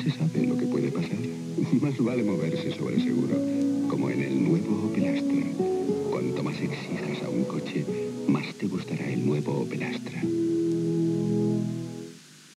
se sabe lo que puede pasar. Más vale moverse sobre seguro, como en el nuevo Opel Astra. Cuanto más exijas a un coche, más te gustará el nuevo Opel Astra.